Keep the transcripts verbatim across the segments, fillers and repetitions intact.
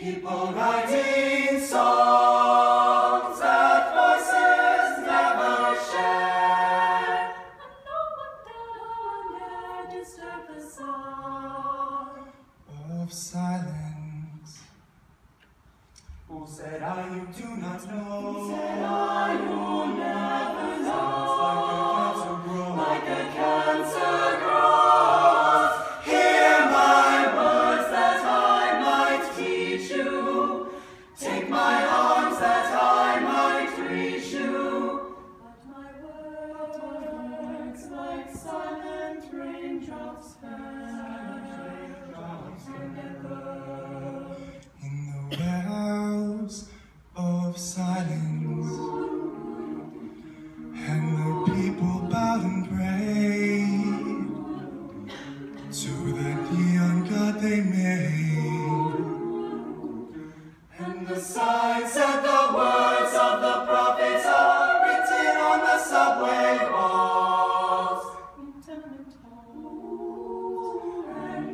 People writing songs that voices never share, and no one dare disturb the song of silence. Who said I you do not know? Who said I you never know? Like a cancer grows, hear my words that I might teach you. Take my arms that I might reach you. But my words, like silent raindrops, and echo in the wells of silence. And the people bowed and prayed to the neon god they made. And the signs said the words of the prophets are written on the subway walls. Internet told and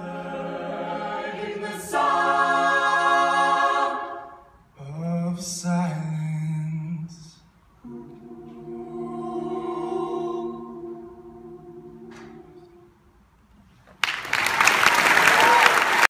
whispered in the sound of silence.